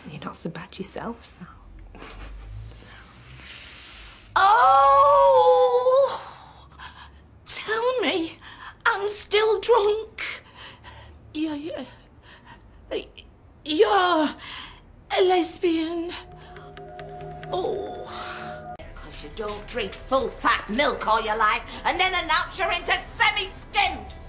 You're not so bad yourself, Sal. Oh! Tell me I'm still drunk. You're a lesbian. Oh. Because you don't drink full fat milk all your life and then announce you're into semi-skimmed.